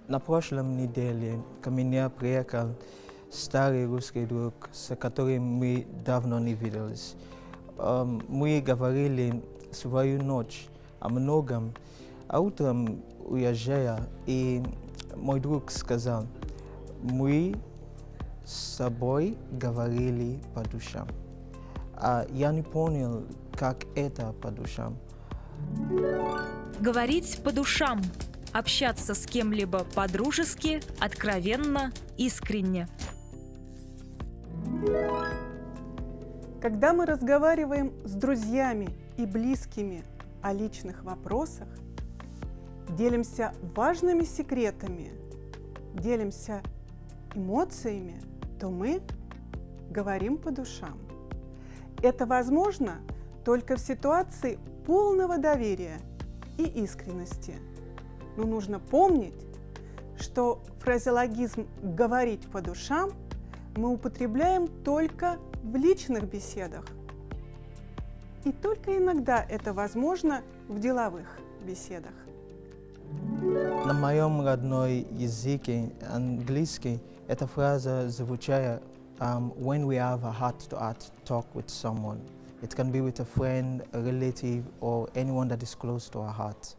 На прошлом неделе ко мне приехал старый русский друг, с которым мы давно не виделись. Мы говорили свою ночь о многом, а утром уезжая, и мой друг сказал, мы с собой говорили по душам. А я не понял, как это по душам. Говорить по душам. Общаться с кем-либо по-дружески, откровенно, искренне. Когда мы разговариваем с друзьями и близкими о личных вопросах, делимся важными секретами, делимся эмоциями, то мы говорим по душам. Это возможно только в ситуации полного доверия и искренности. Но нужно помнить, что фразеологизм «говорить по душам» мы употребляем только в личных беседах. И только иногда это возможно в деловых беседах. На моем родном языке, английский, эта фраза звучит when we have a heart-to-heart talk with someone. It can be with a friend, a relative, or anyone that is close to our heart.